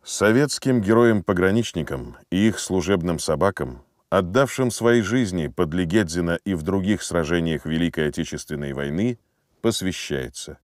Советским героям-пограничникам и их служебным собакам, отдавшим свои жизни под Легедзино и в других сражениях Великой Отечественной войны, посвящается.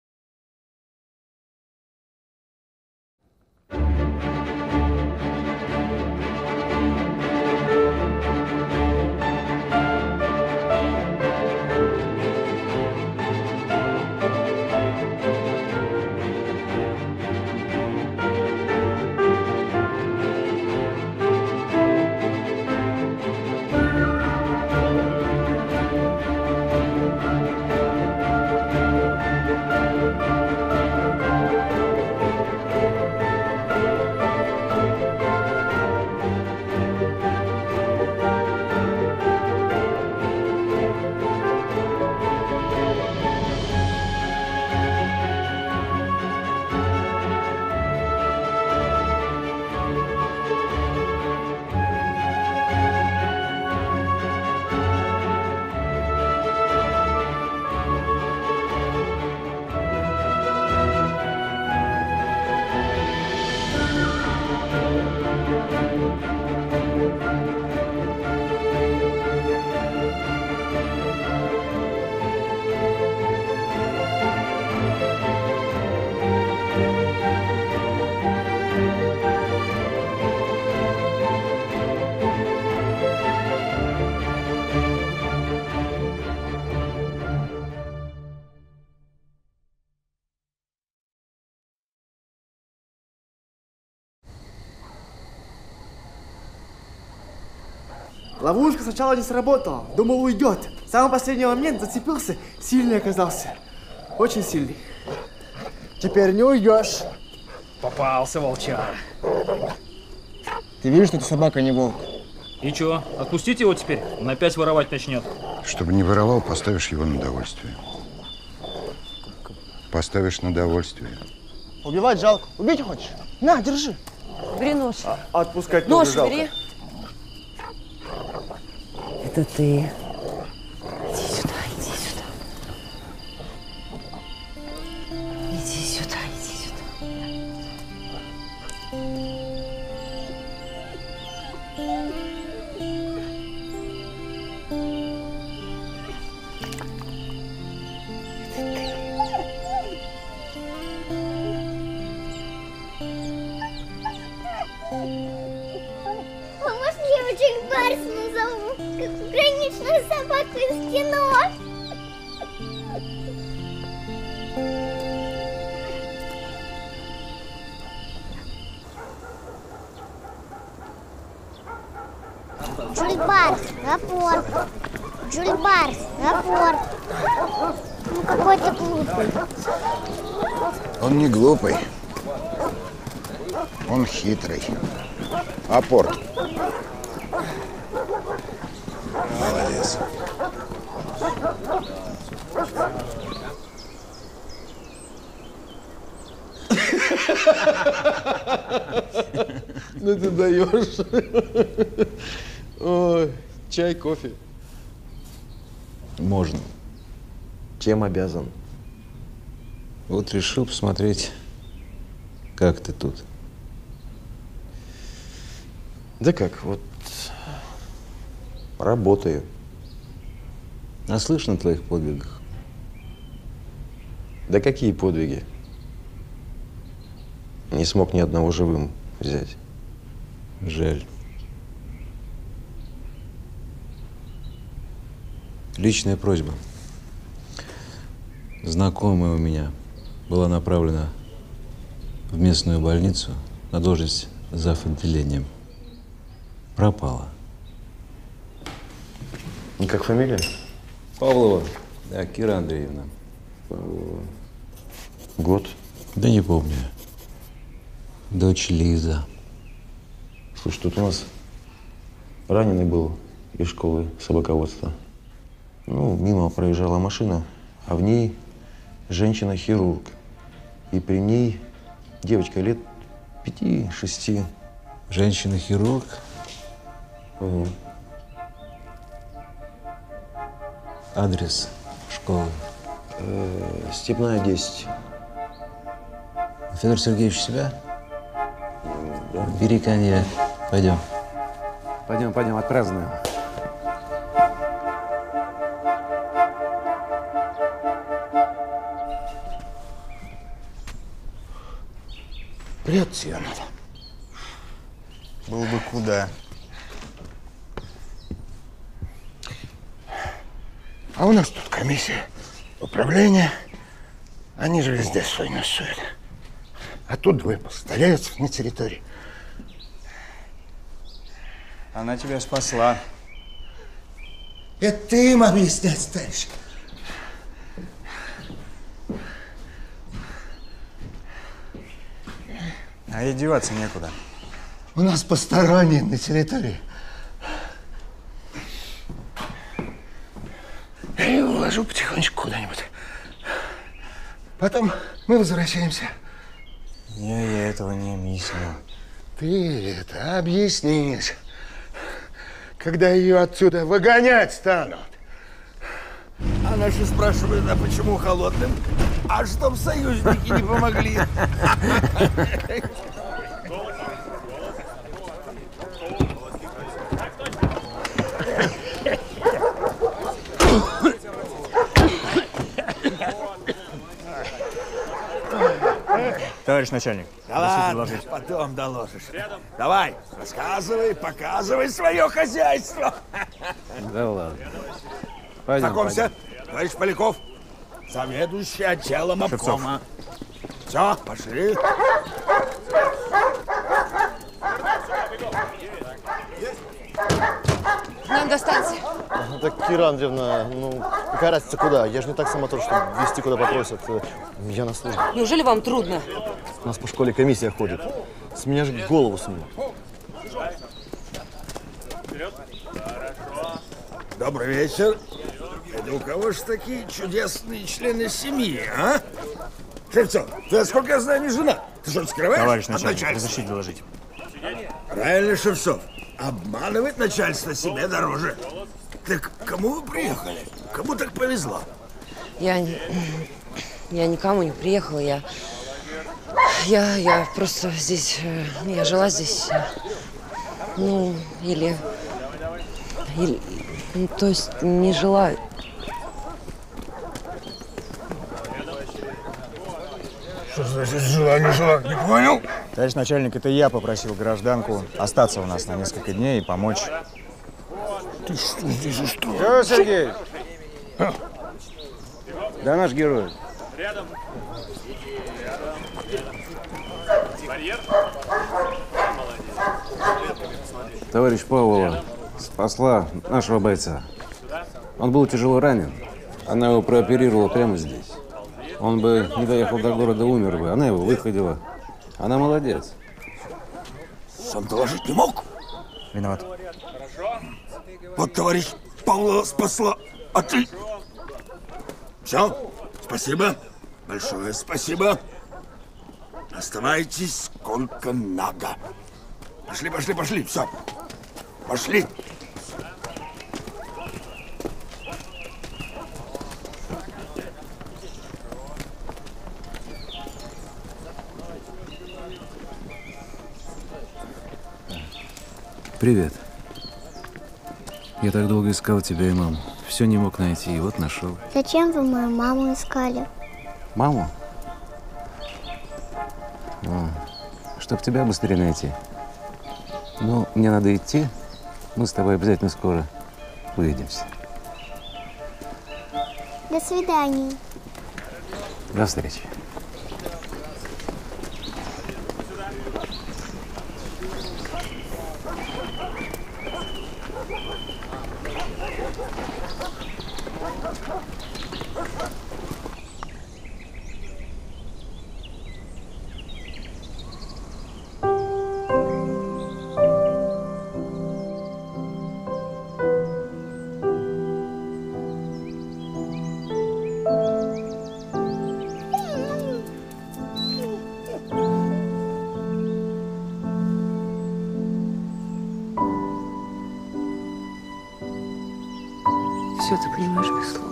Ловушка сначала не сработала, думал уйдет. В самый последний момент зацепился, сильный оказался. Очень сильный. Теперь не уйдешь. Попался, волчара. Ты видишь, что эта собака не волк? И чё, отпустить его теперь? Он опять воровать начнет. Чтобы не воровал, поставишь его на довольствие. Поставишь на довольствие. Убивать жалко. Убить хочешь? На, держи. Бери нож. Отпускать Нож тоже жалко. бери. Это ты. Иди сюда, иди сюда. Иди сюда, иди сюда. А может, девочек Барс назову, как пограничную собаку из кино? Джульбарс, рапорт. Джульбарс, рапорт. Ну какой ты глупый. Он не глупый. Он хитрый. Апорт. Молодец. Ну ты даешь. Ой, чай, кофе. Можно. Чем обязан? Вот решил посмотреть, как ты тут. Да как, вот работаю. Наслышан о твоих подвигах. Да какие подвиги? Не смог ни одного живым взять. Жаль. Личная просьба. Знакомая у меня была направлена в местную больницу на должность зав. Отделением. Пропала. И как фамилия? Павлова. Да, Кира Андреевна. Павлова. Год? Да не помню. Дочь Лиза. Слушай, тут у нас раненый был из школы собаководства. Ну, мимо проезжала машина, а в ней женщина-хирург. И при ней девочка лет 5-6. Женщина-хирург? Угу. Адрес школы? Степная, 10. Федор Сергеевич себя? Бери коньяк. Пойдем. Пойдем, пойдем, отпразднуем. Прет тебе надо. Было бы куда. А у нас тут комиссия управления. Они же везде свой носуют. А тут двое постояльцев на территории. Она тебя спасла. Это ты им объяснять станешь. А ей деваться некуда. У нас посторонние на территории. Я ее уложу потихонечку куда-нибудь. Потом мы возвращаемся. Я этого не объясню. Ты это объяснишь, когда ее отсюда выгонять станут. А наши спрашивают, а почему холодным? А чтоб союзники не помогли. Товарищ начальник, Да ладно, потом доложишь. Давай, рассказывай, показывай свое хозяйство. Да ладно. Пойдем, Знакомься, товарищ Поляков, заведующий отделом обкома. Все, пошли. Нам до станции. Так, Кира Андреевна, ну, какая разница куда? Я же не так самотор, чтобы везти куда попросят. Я на службе. Неужели вам трудно? У нас по школе комиссия ходит. С меня же голову снимут. Добрый вечер. Это у кого же такие чудесные члены семьи, а? Шевцов, ты, насколько я знаю, не жена. Ты что, скрываешь? Товарищ от начальник, начальства? разрешите доложить. Правильно, Шевцов. Обманывать начальство себе дороже. Так кому вы приехали? Кому так повезло? Я никому не приехала. Я просто здесь, я жила здесь, ну, или, ну, то есть не жила. Что значит жила, не жила? Не понял? Товарищ начальник, это я попросил гражданку остаться у нас на несколько дней и помочь. Ты что здесь устроил? Все, Сергей. Да наш герой. Товарищ Павлова спасла нашего бойца. Он был тяжело ранен. Она его прооперировала прямо здесь. Он бы не доехал до города, умер бы. Она его выходила. Она молодец. Сам доложить не мог? Виноват. Вот товарищ Павлова спасла, а ты... Все, спасибо. Большое спасибо. Оставайтесь сколько надо. Пошли, пошли, пошли. Все. Пошли. Привет. Я так долго искал тебя и маму. Все не мог найти, и вот нашел. Зачем вы мою маму искали? Маму? Чтоб тебя быстрее найти. Ну, мне надо идти. Мы с тобой обязательно скоро увидимся. До свидания. До встречи. Все ты понимаешь без слов.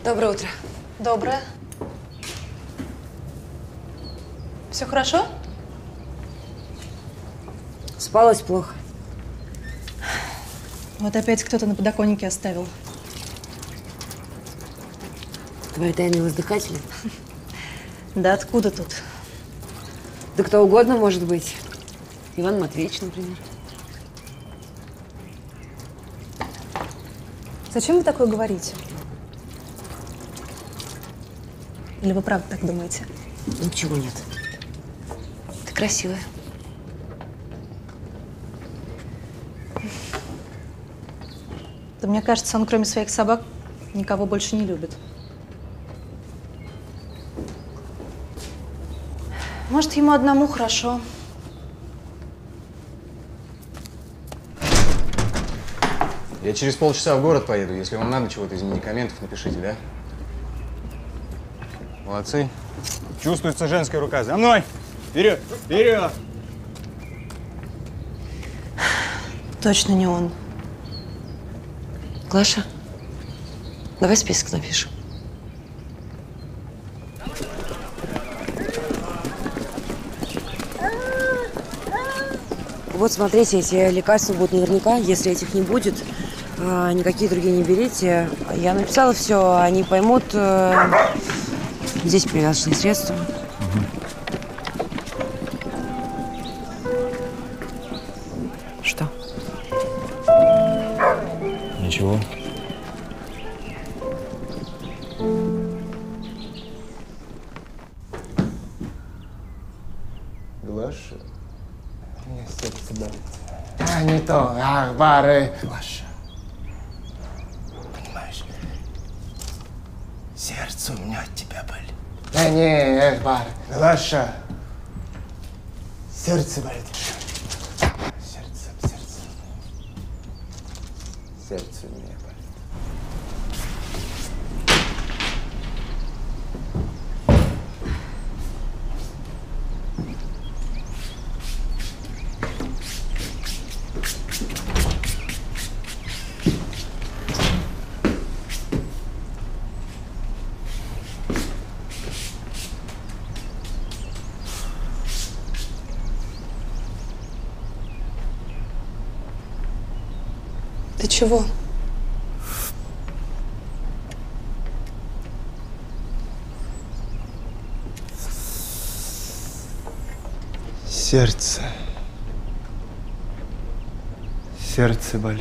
Доброе утро. Доброе. Все хорошо? Спалось плохо. Вот опять кто-то на подоконнике оставил. Твои тайные воздыхатели? Да откуда тут? Да кто угодно может быть. Иван Матвеевич, например. Зачем вы такое говорите? Или вы правда так думаете? Ничего нет. Ты красивая. Да мне кажется, он кроме своих собак никого больше не любит. Может, ему одному хорошо. Я через полчаса в город поеду. Если вам надо чего-то из медикаментов, напишите, да? Молодцы. Чувствуется женская рука. За мной! Вперед! Вперед! Точно не он. Глаша, давай список напишем. Вот смотрите, эти лекарства будут наверняка. Если этих не будет, никакие другие не берите. Я написала все, они поймут. Здесь привязочные средства. Что? Ничего. Глаша? Мне сердце болит. А, не то. Ах, Бары. Глаша. Понимаешь, сердце у меня от тебя болит. Да не, эх, Бары. Глаша. Сердце болит. Сердце. Сердце у меня болит. Ты чего? Сердце. Сердце болит.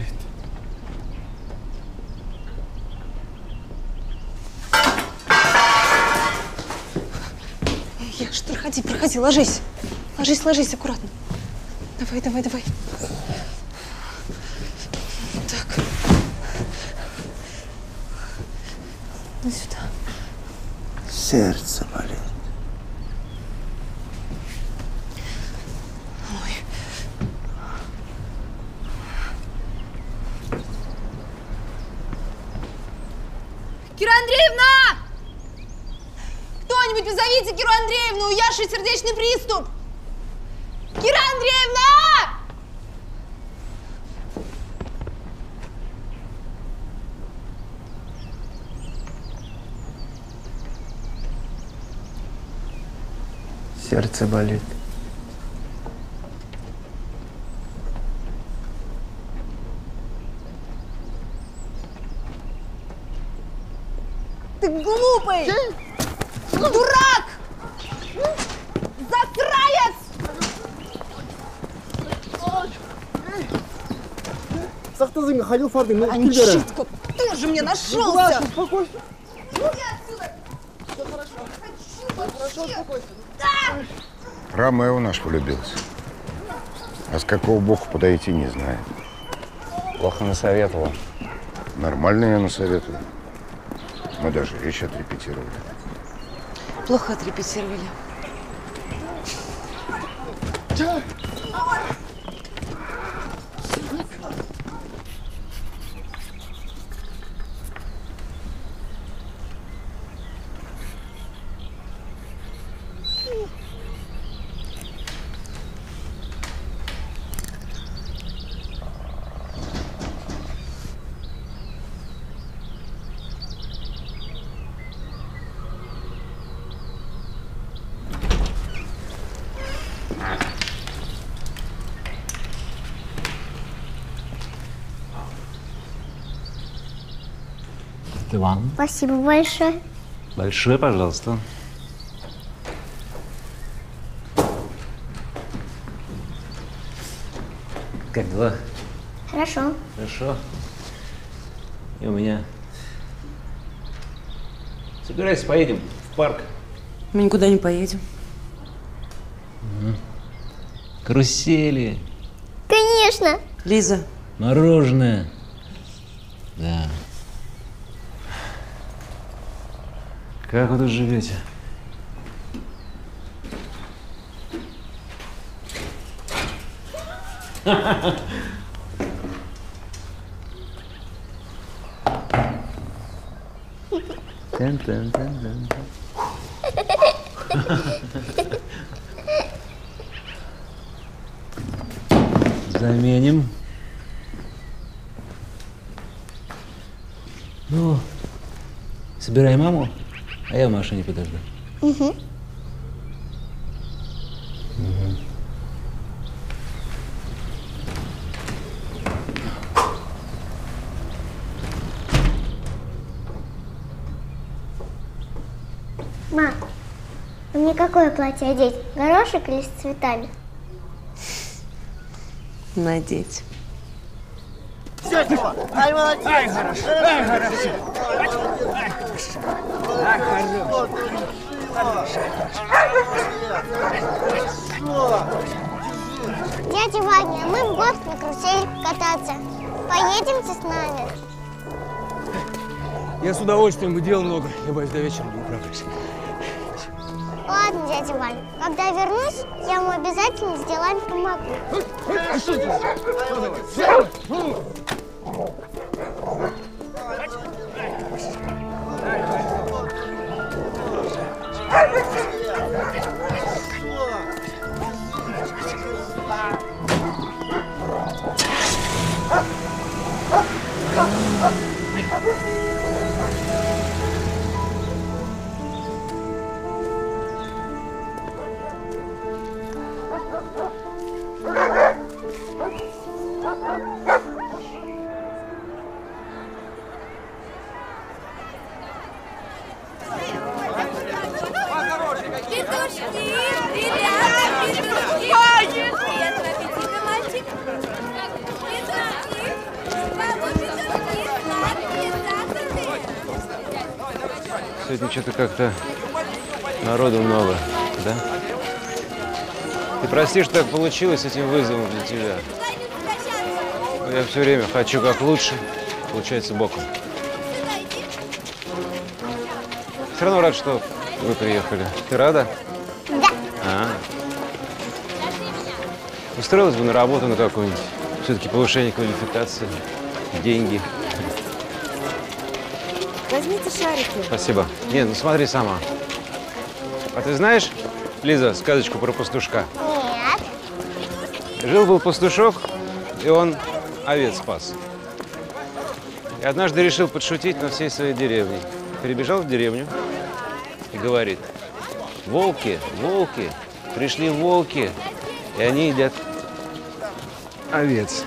Яш, проходи, ложись. Ложись, аккуратно. Давай. Так. Ну сюда. Сердце болит. Кира Андреевна! Кто-нибудь позовите Киру Андреевну, у Яши сердечный приступ! Кира Андреевна! Сердце болит. Ты глупый! Дурак! Засранец! Сахтазы, Михаил Фардин, ну, Анчитка, ты же мне нашелся! Глаша, успокойся. Уйди отсюда! Все хорошо, успокойся. Ромео наш влюбился. А с какого боку подойти, не знает. Плохо насоветовал. Нормально я насоветую. Мы даже речь отрепетировали. Плохо отрепетировали. Иван. Спасибо большое. Большое, пожалуйста. Как дела? Хорошо. Хорошо. И у меня. Собирайся, поедем в парк. Мы никуда не поедем. Карусели. Конечно. Лиза. Мороженое. Да. Как вы тут живете? Заменим. Ну, собирай маму, а я в машине подожду. Угу. Ма, а мне какое платье одеть? Горошек или с цветами? Надеть. Все, Тёма, ай, молодец! Ай, хорошо! Ай, хорошо! Ай, Дядя Ваня, мы в город на карусели кататься. Поедемте с нами? Я с удовольствием бы дел много. Я боюсь, до вечера не управлюсь. Ладно, дядя Ваня, когда вернусь, я ему обязательно с делами помогу. А что ты? Сегодня что-то как-то народу много, да? Ты прости, что так получилось с этим вызовом для тебя. Но я все время хочу как лучше, получается боком. Все равно рад, что вы приехали. Ты рада? Да. Устроилась бы на работу на какую-нибудь. Все-таки повышение квалификации, деньги. Возьмите шарики. Спасибо. Нет, ну смотри сама. А ты знаешь, Лиза, сказочку про пастушка? Нет. Жил-был пастушок, и он овец спас. И однажды решил подшутить над всей своей деревней. Перебежал в деревню и говорит: волки, волки, пришли волки, и они едят овец.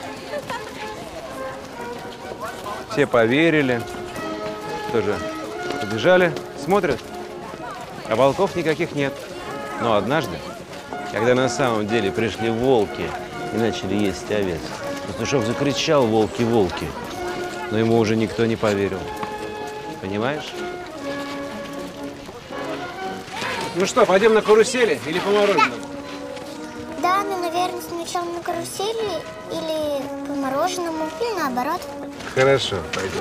Все поверили, тоже побежали, смотрят, а волков никаких нет. Но однажды, когда на самом деле пришли волки и начали есть овец, пастушок закричал: волки, волки, но ему уже никто не поверил. Понимаешь? Ну что, пойдем на карусели или по мороженому? Да, ну, наверное, сначала на карусели или по мороженому, или наоборот. Хорошо, пойдем.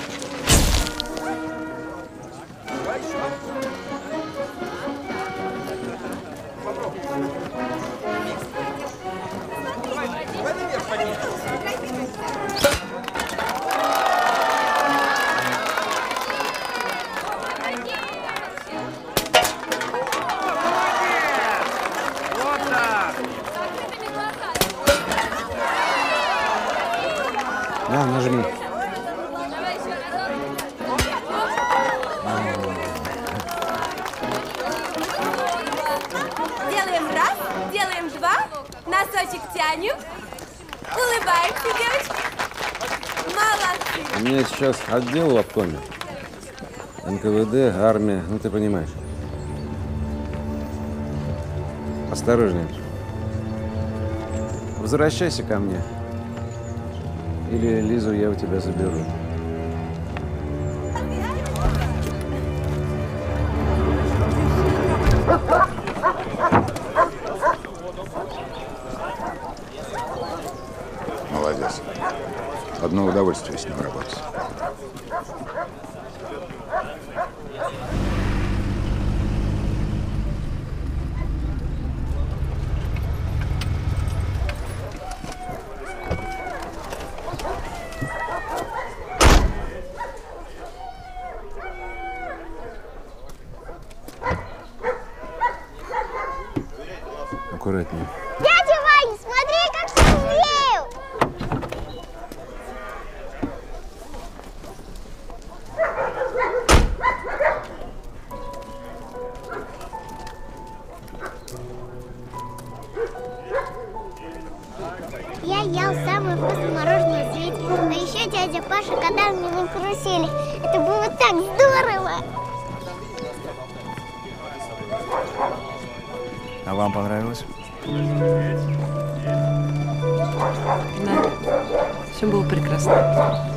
Да, нажми. Делаем раз, делаем два, носочек тянем, улыбаемся, девочки. Молодцы. У меня сейчас отдел в обкоме. НКВД, армия, ну ты понимаешь. Осторожнее. Возвращайся ко мне. Или Лизу я у тебя заберу. Молодец. Одно удовольствие с ним работать. Аккуратнее. Дядя Ваня, смотри, как смею! Я ел самое вкусное мороженое в свете. А еще дядя Паша катал меня на карусели. Это было так здорово! А вам понравилось? Да, все было прекрасно.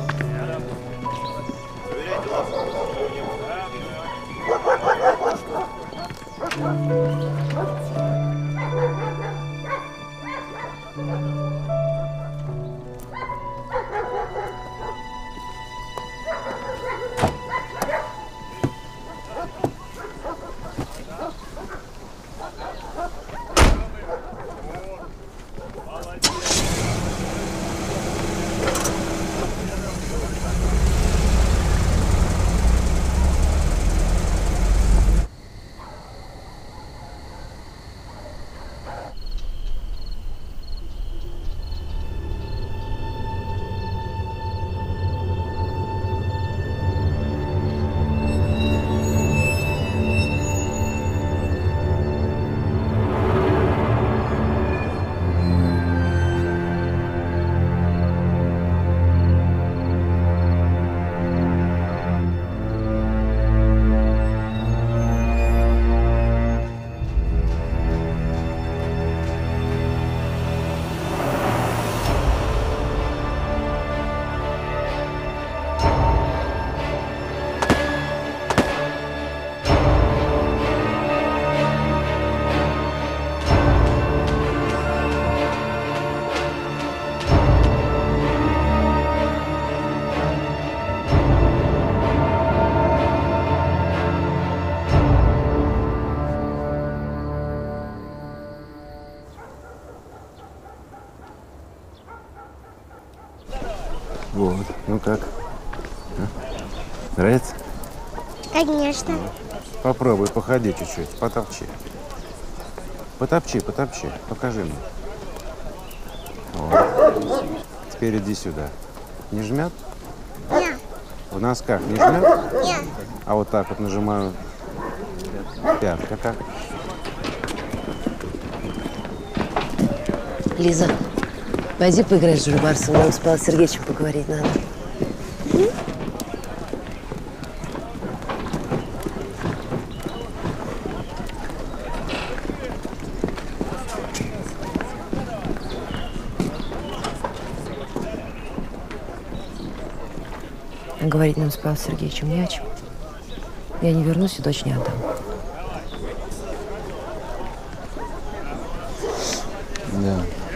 Вот, ну как? А? Нравится? Конечно. Попробуй, походи чуть-чуть, потопчи. Потопчи, покажи мне. Вот. Теперь иди сюда. Не жмет? Нет. В носках не жмет? Нет. А вот так вот нажимаю. Пятка как? Лиза, пойди поиграй с Джульбарсом, нам с Павлом Сергеевичем поговорить надо. А говорить нам с Павлом Сергеевичем не о чем. Я не вернусь и дочь не отдам. Да.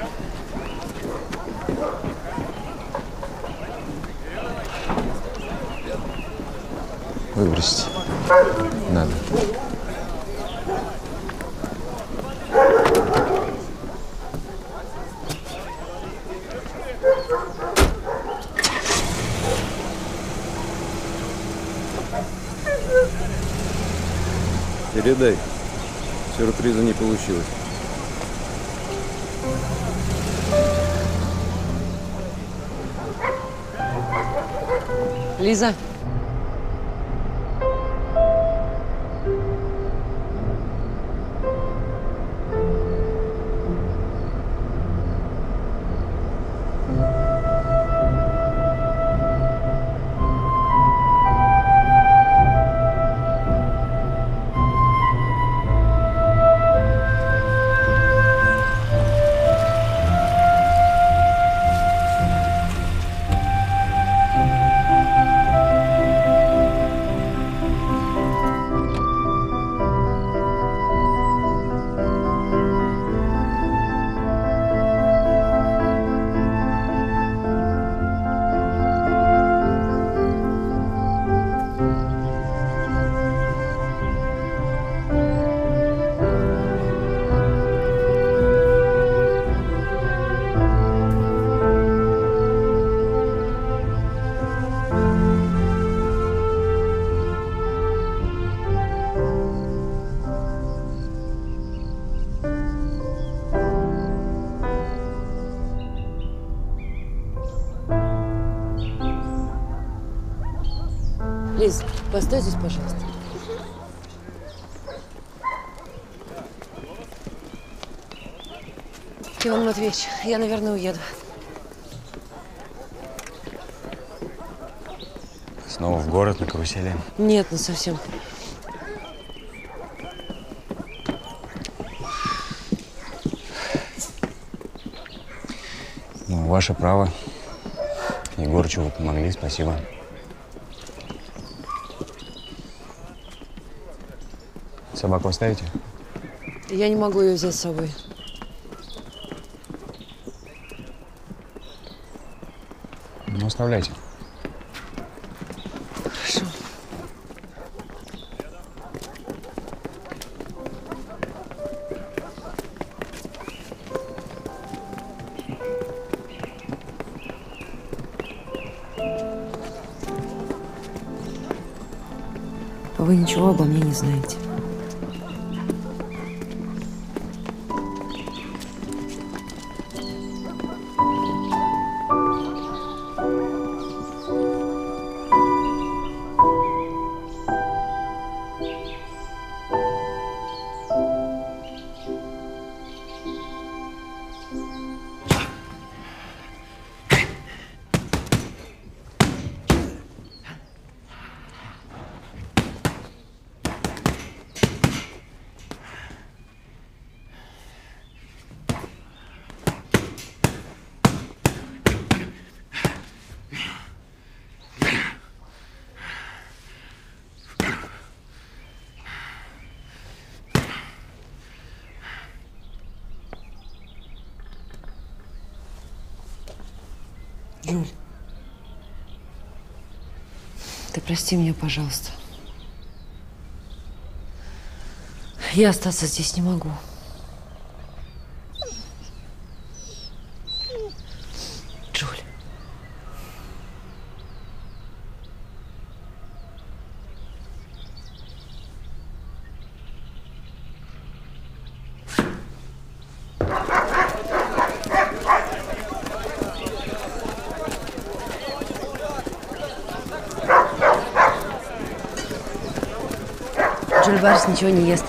Выбросить надо. Передай. Сюрприза не получилось. Лиза. Лиз, постой здесь, пожалуйста. Иван Матвеевич, я, наверное, уеду. Снова в город на карусели? Нет, не совсем. Ну, ваше право. Егорычу вы помогли, спасибо. Собаку оставите? Я не могу ее взять с собой. Ну, оставляйте. Хорошо. Вы ничего обо мне не знаете. Жуль, ты прости меня, пожалуйста. Я остаться здесь не могу. Жуль. Жюль Барс ничего не ест.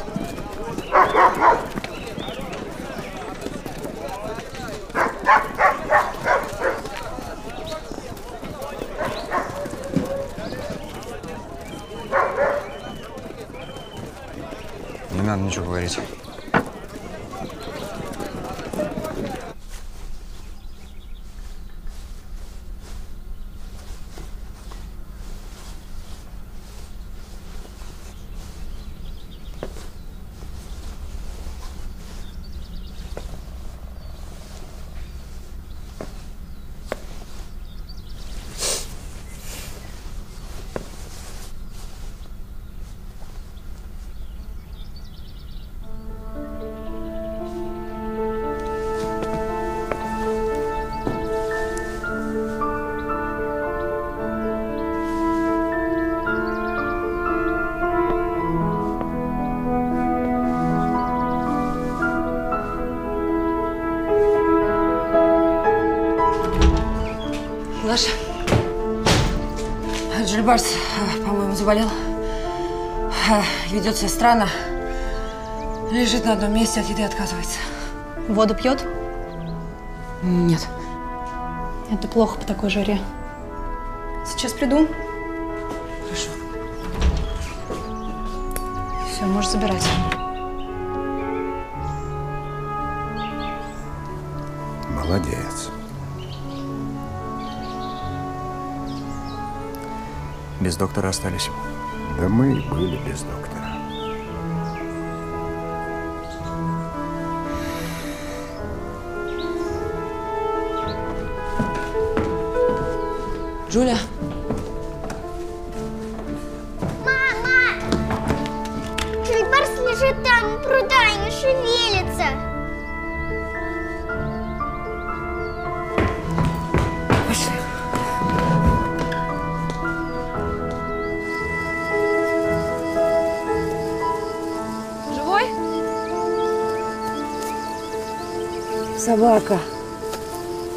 Не надо ничего говорить. Лаша, Жюль Барс, по-моему, заболел. Ведет себя странно. Лежит на одном месте, от еды отказывается. Воду пьет? Нет. Это плохо по такой жаре. Сейчас приду. Хорошо. Все, можешь забирать. Молодец. Без доктора остались. Да мы и были без доктора. Джуля. Мама! Жюль Барс лежит там у пруда и не шевелится. Пошли. Живой? Собака.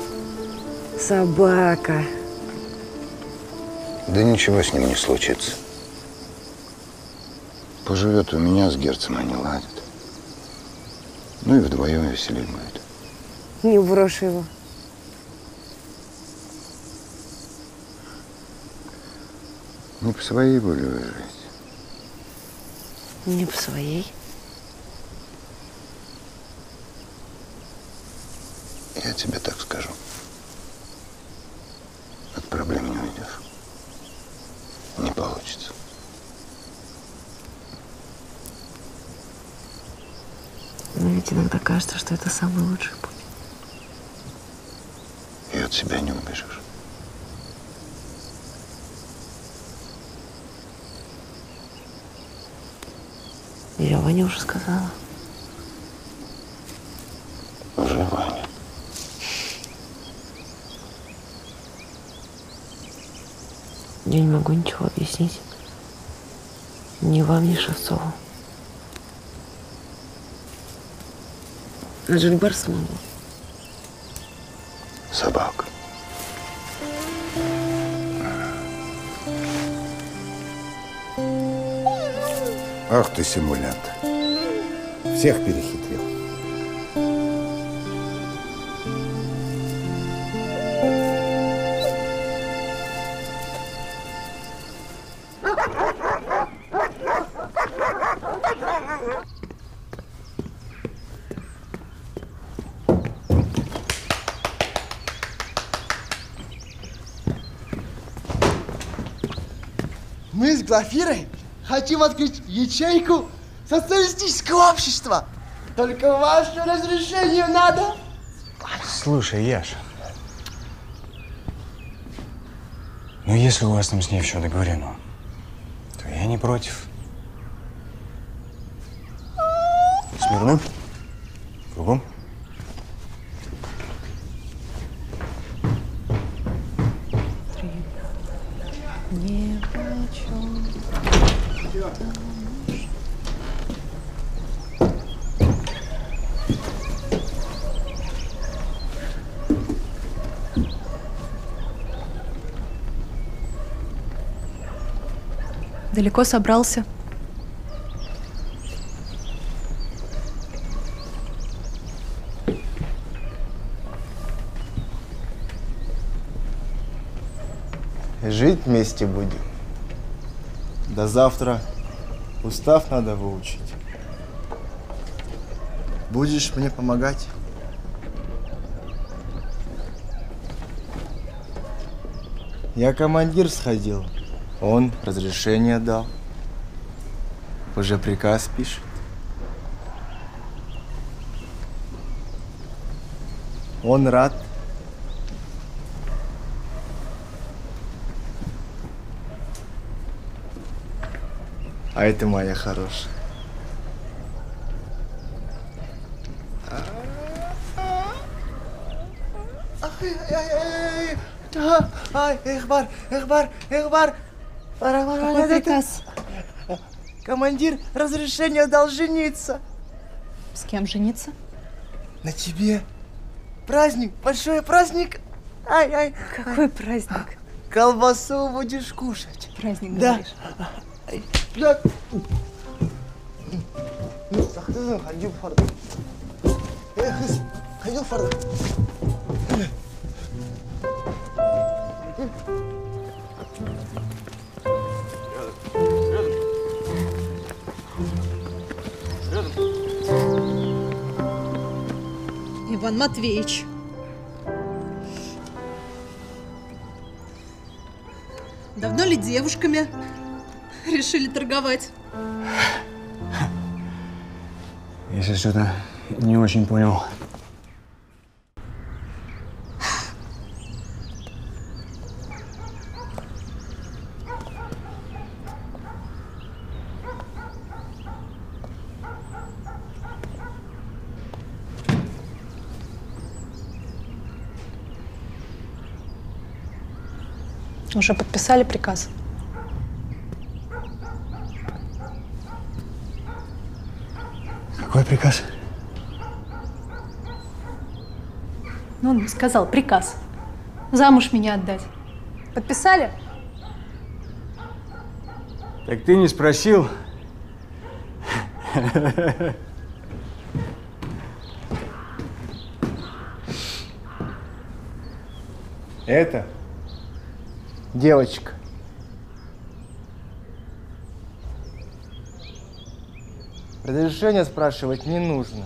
Собака. Да ничего с ним не случится. поживет у меня, с Герцем они ладят. Ну и вдвоем веселее будет. Не брошу его. Не по своей воле вы живете. Не по своей. Я тебе так скажу. От проблем не уйдешь. Не получится. Но ведь иногда кажется, что это самый лучший путь. И от себя не убежишь. Я Ване уже сказала. Уже Ваня. Я не могу ничего объяснить. Ни вам, ни Шевцову. А Жильбер смогу. Собака. Ах ты симулянт. Всех перехитрил. Мы с Глафирой хотим открыть ячейку социалистического общества. Только ваше разрешение надо. Слушай, Яша, ну если у вас там с ней все договорено, то я не против. Смирно. Кругом. Не хочу. Далеко собрался? Жить вместе будем. До завтра устав надо выучить. Будешь мне помогать? Я командир сходил. Он разрешение дал. Уже приказ пишет. Он рад. А это моя хорошая. Эхбар. Какой приказ? Командир разрешение дал жениться. С кем жениться? На тебе. Праздник, большой праздник. Какой праздник? Колбасу будешь кушать. Праздник, да. говоришь? Да. Иван Матвеевич. Давно ли девушками решили торговать? Если что-то не очень понял. Уже подписали приказ? Какой приказ? Ну, он сказал приказ. Замуж меня отдать. Подписали? Так ты не спросил, Это девочка. Разрешения спрашивать не нужно.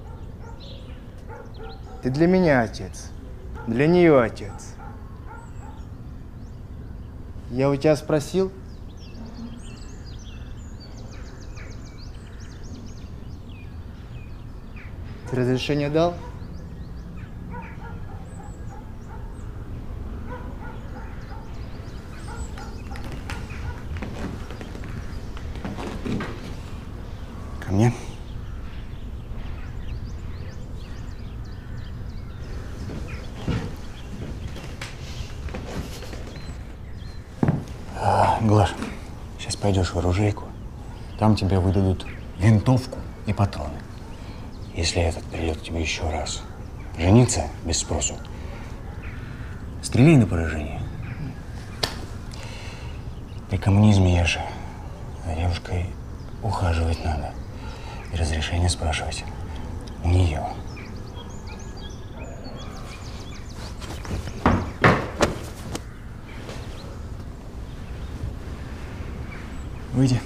Ты для меня отец, для нее отец. Я у тебя спросил? Ты разрешение дал? Ко мне? Глаш, сейчас пойдешь в оружейку, там тебе выдадут винтовку и патроны. Если этот придет к тебе еще раз жениться без спросу, стреляй на поражение. При коммунизме, Яша, за девушкой ухаживать надо и разрешение спрашивать у нее. Выйди.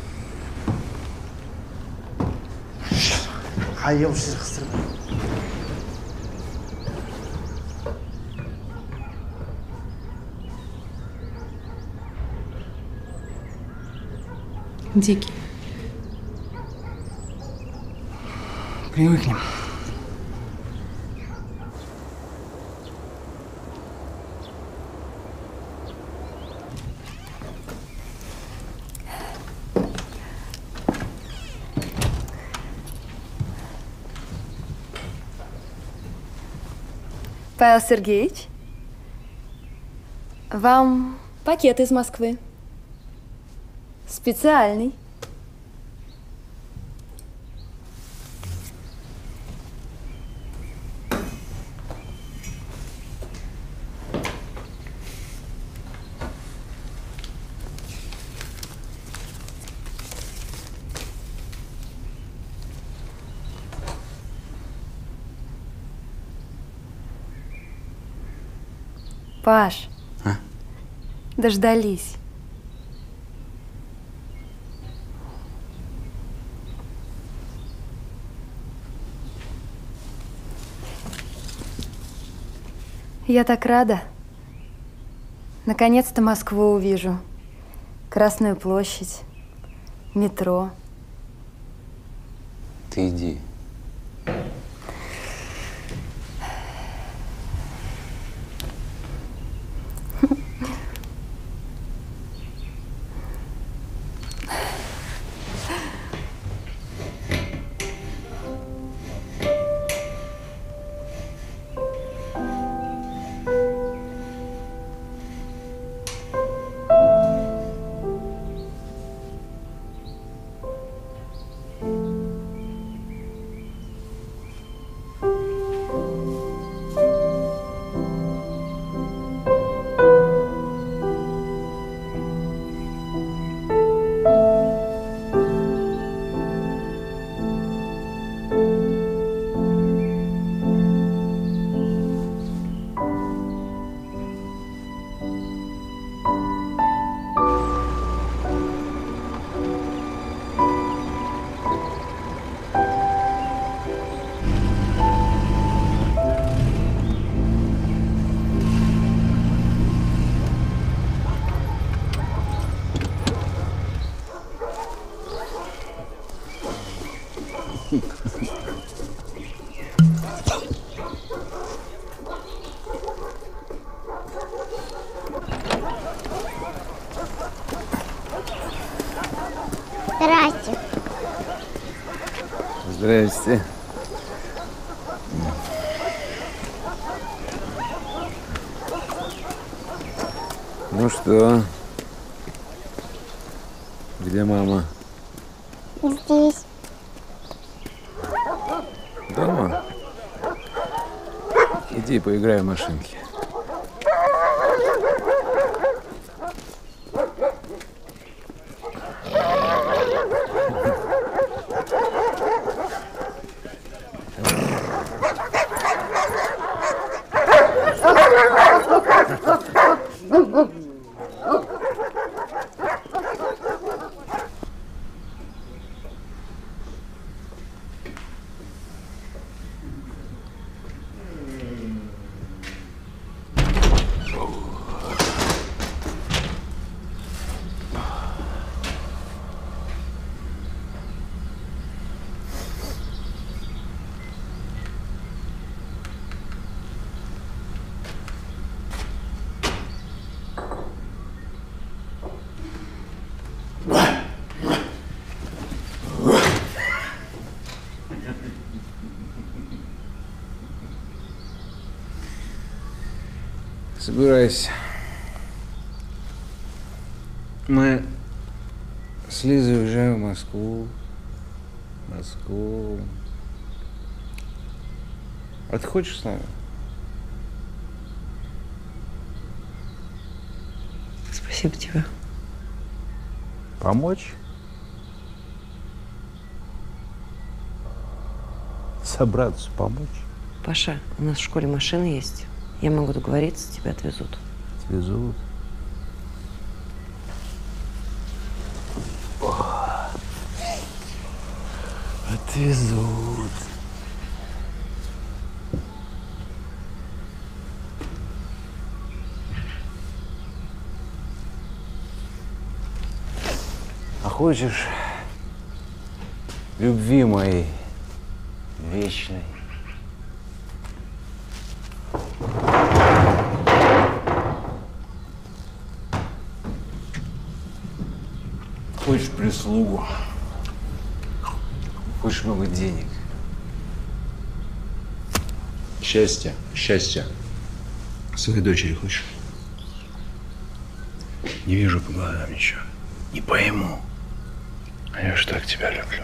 А я уже расстроен. Дикий. Привыкнем. Павел Сергеевич, вам пакет из Москвы. Специальный. Паш, дождались. Я так рада. Наконец-то Москву увижу. Красную площадь, метро. Ты иди. Здрасте. Здрасте. Ну что? Где мама? Здесь. Дома? Иди поиграй в машинки. Собирайся. Мы с Лизой уезжаем в Москву. А ты хочешь с нами? Спасибо тебе. Помочь? Собраться помочь? Паша, у нас в школе машина есть. Я могу договориться, тебя отвезут. Отвезут? Отвезут. А хочешь любви моей вечной? Хочешь прислугу? Хочешь много денег? Счастье, счастье. Своей дочери хочешь? Не вижу по глазам ничего. Не пойму. А я ж так тебя люблю.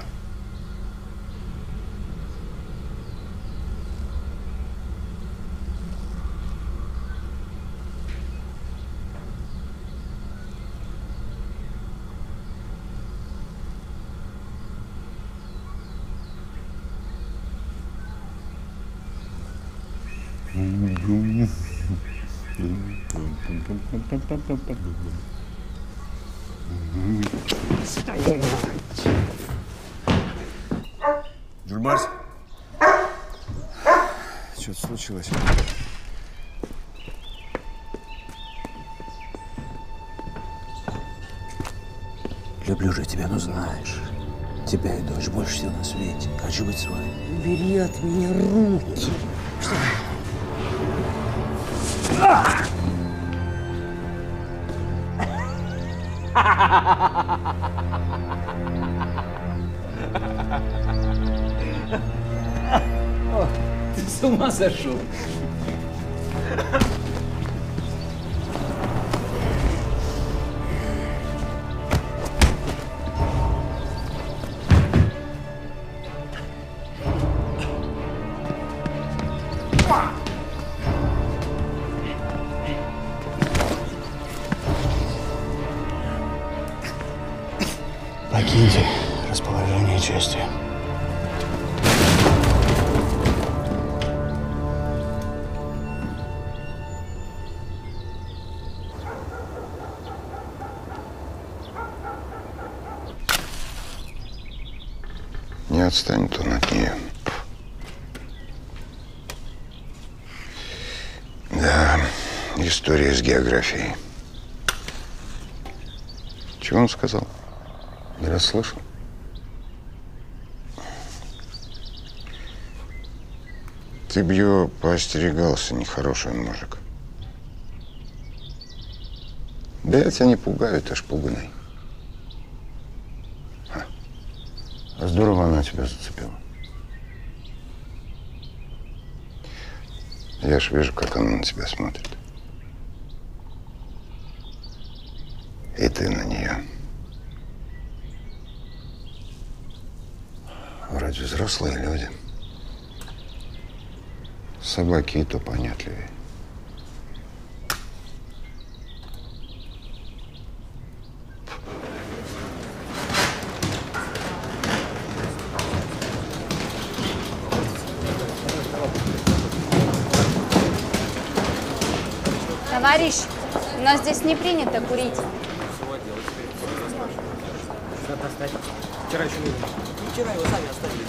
Джульбарс? Что-то случилось. Люблю же тебя, но знаешь. Тебя и дочь больше всего на свете. Хочу быть с вами. Бери от меня руки. Что? Ты с ума сошел? Покиньте расположение части. Не отстанет он от нее. Да, история с географией. Чего он сказал? Не расслышал? Ты б его поостерегался, нехороший он мужик. Да я тебя не пугаю, ты ж пуганый. А здорово она тебя зацепила. Я ж вижу, как она на тебя смотрит. И ты на нее. Вроде взрослые люди. Собаки и то понятливее. Товарищ, у нас здесь не принято курить. Вчера еще не было. Вчера его сами оставили.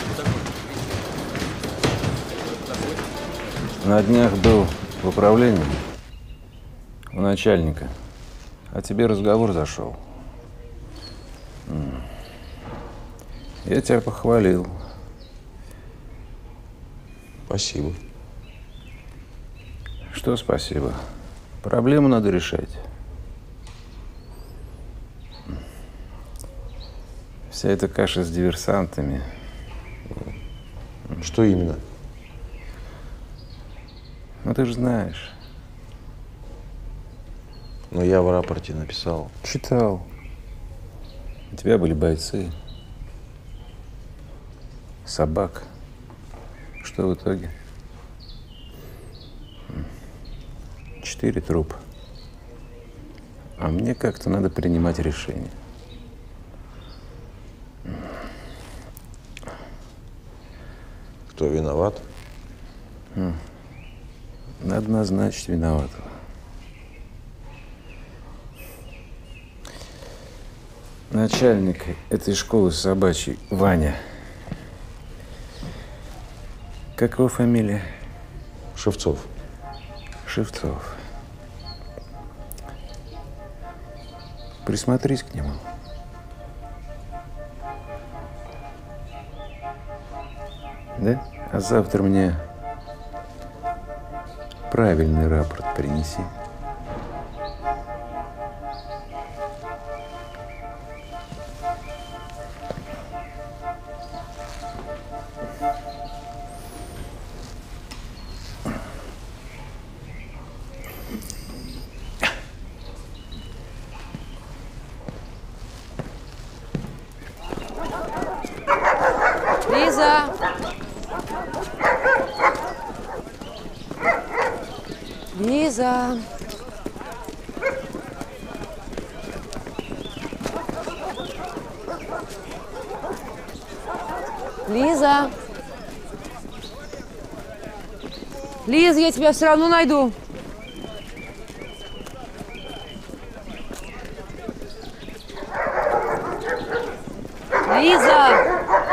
На днях был в управлении у начальника. А тебе разговор зашел. Я тебя похвалил. Спасибо. Что спасибо? Проблему надо решать. Вся эта каша с диверсантами. Что именно? Ну, ты же знаешь. Но я в рапорте написал. Читал. У тебя были бойцы. Собак. Что в итоге? 4 трупа. А мне как-то надо принимать решение. Кто виноват? Надо назначить виноватого. Начальник этой школы собачьей, Ваня. Как его фамилия? Шевцов. Шевцов. Присмотрись к нему. Да? А завтра мне правильный рапорт принеси. Лиза! Лиза! Лиза! Лиза, я тебя все равно найду. Лиза!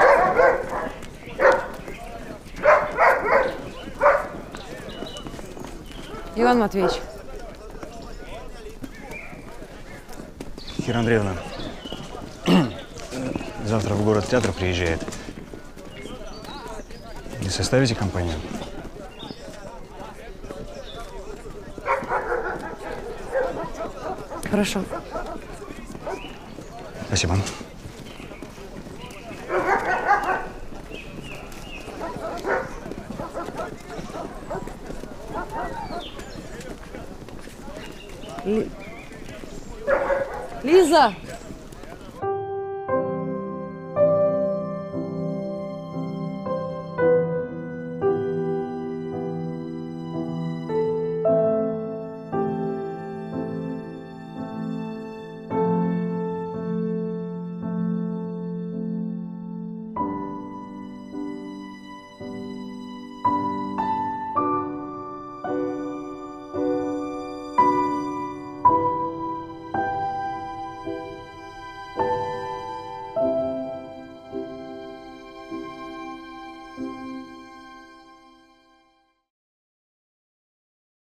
Иван Матвеевич. Кира Андреевна, завтра в город театр приезжает. Не составите компанию? Хорошо. Спасибо. Лиза!